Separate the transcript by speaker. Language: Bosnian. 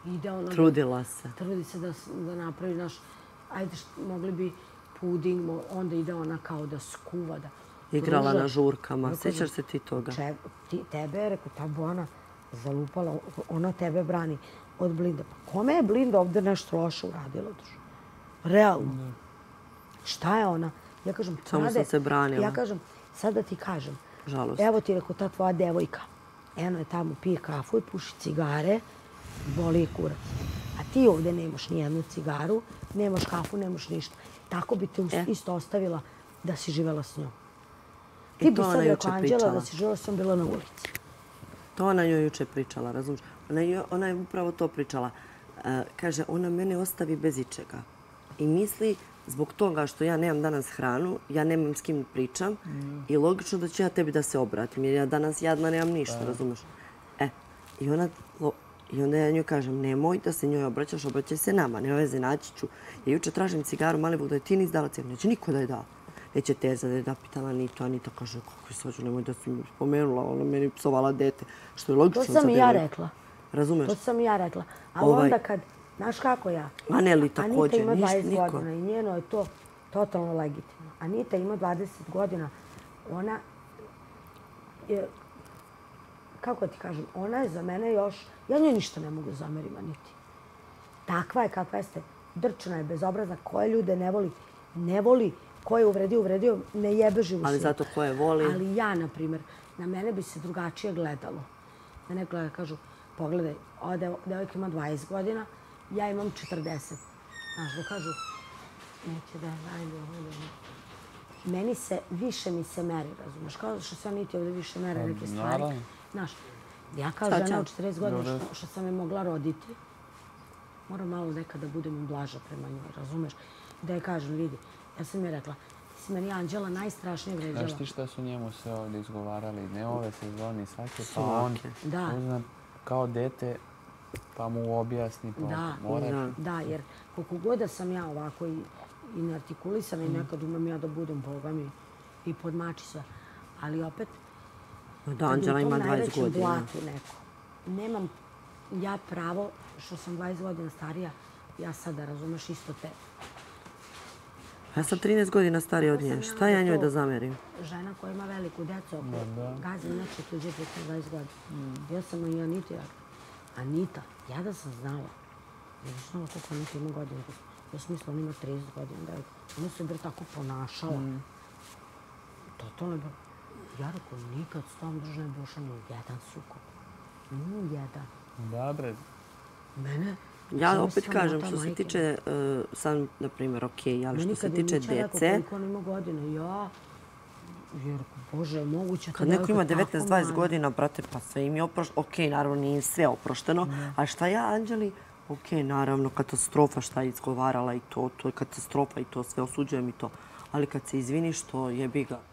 Speaker 1: ide ono...
Speaker 2: Trudila se.
Speaker 1: Trudi se da napravi naš... Ajde, mogli bi puding, onda ide ona kao da skuva, da...
Speaker 2: Igrala na žurkama. Sjećaš se ti toga?
Speaker 1: Tebe je, rekao, ta Bojana zalupala, ona tebe brani od Blinda. Pa kome je Blinda ovdje nešto loše uradila? Realno. Šta je ona? Ja kažem,
Speaker 2: samo sam se branila.
Speaker 1: Ja kažem, sad da ti kažem.
Speaker 2: Žalost.
Speaker 1: Evo ti, rekao, ta tvoja devojka. Eno je tamo, pije kafu i puši cigare, boli je kurac. A ti ovdje nemaš nijednu cigaru, nemaš kafu, nemaš ništa. Tako bi te isto ostavila da si živela s njom. Ti bi sad rekao, Anđela, da si živela s njom bila na ulici.
Speaker 2: To ona joj juče pričala, razumiješ? Ona je upravo to pričala. Kaže, ona mene ostavi bez ičega. I misli, zbog toga što ja nemam danas hranu, ja nemam s kim pričam i logično da ću ja tebi da se obratim, jer ja danas jadna nemam ništa, razumiješ? I onda ja njoj kažem, nemoj da se njoj obraćaš, obraćaj se nama, nema veze, naći ću. Ja juče tražim cigaru, Malibuk, da je ti nis dala cigaru, neće niko da je dao. Neće Teza da je da pitala Anitu, Anita kaže, kako je svađu, nemoj da si mi spomenula, ona meni psovala dete, što je logično.
Speaker 1: To sam i ja rekla.
Speaker 2: Razumeš?
Speaker 1: To sam i ja rekla. Ali onda kad, znaš kako ja?
Speaker 2: Aneli također,
Speaker 1: Anita ima 20 godina i njeno je to totalno legitimno. Anita ima 20 godina, ona je, kako ti kažem, ona je za mene još, ja njoj ništa ne mogu zamerim Aniti. Takva je kakva jeste, drčana je, bezobrazna, koje ljude ne voli, ko je uvredio, ne jebe živu svijetu.
Speaker 2: Ali zato ko je voli.
Speaker 1: Ali ja, na primjer, na mene bi se drugačije gledalo. Mene gleda, kažu, pogledaj, ova devojka ima 20 godina, ja imam 40. Znaš, da kažu, neće da je najbolje. Meni se, više mi se meri, razumiješ, kao što se Aniti ovdje više mere neke stvari. Znaš, ja kao žena od 40 godina, što sam je mogla roditi, moram malo nekada budem blaža prema njoj, razumiješ? Da je kažem, vidi, ja sam je rekla, ti si meni Anđela najstrašnije vređala.
Speaker 3: Znaš ti šta su njemu sve ovdje izgovarali? Ne ove sezoni, svake, pa on uzna kao dete, pa mu objasni, pa moraš.
Speaker 1: Da, jer koliko god da sam ja ovako i neartikulisana i nekad umem ja da budem Boga mi i podmači sve, ali opet,
Speaker 2: da, Anđela ima 20 godina.
Speaker 1: Blatu neko. Nemam ja pravo, što sam 20 godina starija, ja sada razumeš isto te.
Speaker 2: Ja sam 13 godina starija od nje. Šta ja njoj da zamerim?
Speaker 1: Žena koja ima veliku decu, gazi inače tuđe 15-20 godina. Ja sam i Anita rekla. Anita, ja da sam znala. Ja sam znala koliko Anita ima godina. Ja sam mislila, ona ima 30 godina. Ona se bre tako ponašala. Totalno je bilo. Ja rekao, nikad s tom državom došla ni jedan sukob. Ni jedan.
Speaker 3: Da, bre.
Speaker 1: Mene...
Speaker 2: Ja opet kažem, što se tiče, sad, na primjer, okej, ali što se tiče dece...
Speaker 1: Meni kad mi rekao koliko on ima godina, ja... Jer, Bože, je moguće...
Speaker 2: Kad neko ima 19-20 godina, brate, pa sve im je oprošteno. Okej, naravno, nije im sve oprošteno. A šta ja, Anđeli? Okej, naravno, katastrofa šta je izgovarala i to je katastrofa i to sve, osuđujem i to. Ali kad se izviniš, to jebi ga.